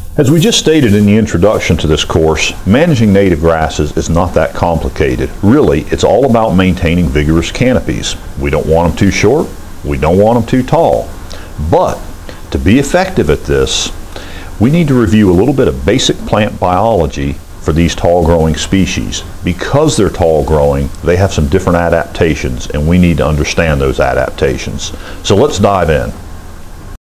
As we just stated in the introduction to this course, managing native grasses is not that complicated. Really, it's all about maintaining vigorous canopies. We don't want them too short, we don't want them too tall. But to be effective at this, we need to review a little bit of basic plant biology for these tall growing species. Because they're tall growing, they have some different adaptations, and we need to understand those adaptations. So let's dive in.